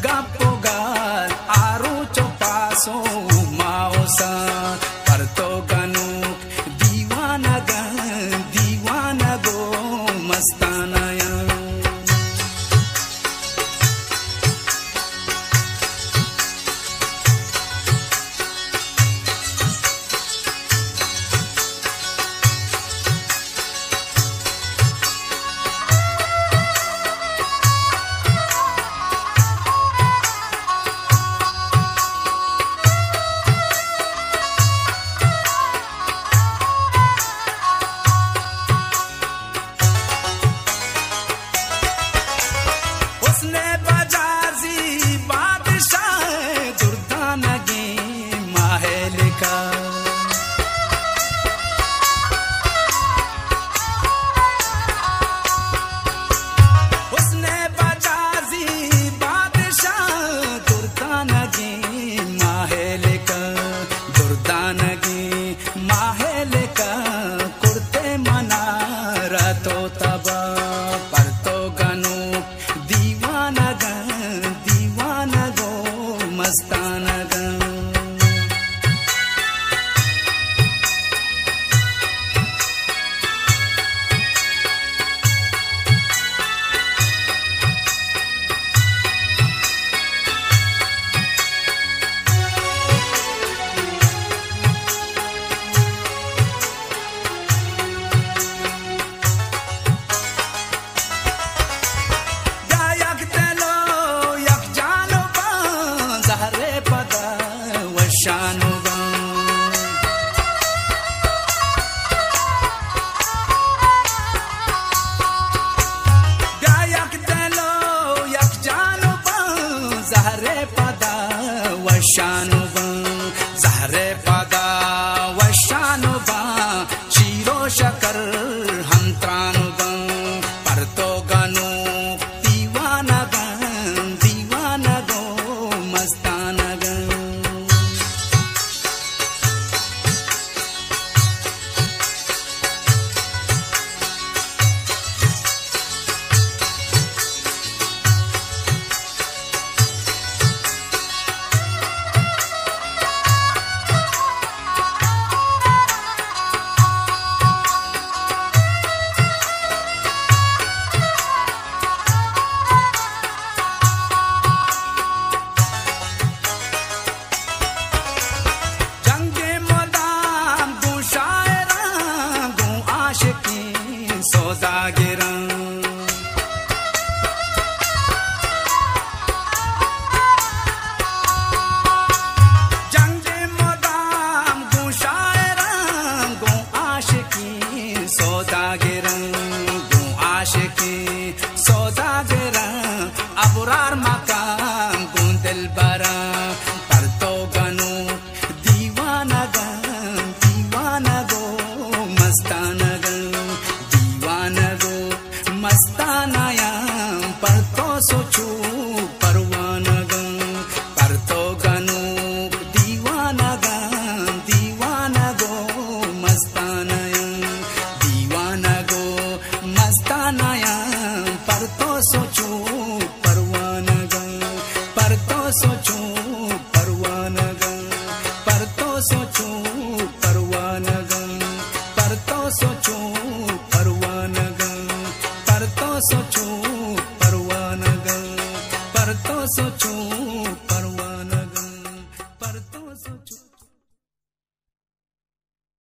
gapogal aru chopaso mausa parto ganuk diwana go mastanaya. उसने बजाजी बादशाह दुर्दानगी महल का उसने बजाजी बादशाह दुर्दानगी महल का कुर्ते मना रतो तबा परतो गनु दीवाना गो मस्ताना गो. Zahre pada washanuba chiro shakar hamtranuba parto ganu diwana go mastana go. Aburar makam gundel bara parto ganu diwana go mastana ya parto sochu parwana go parto ganu diwana go mastana ya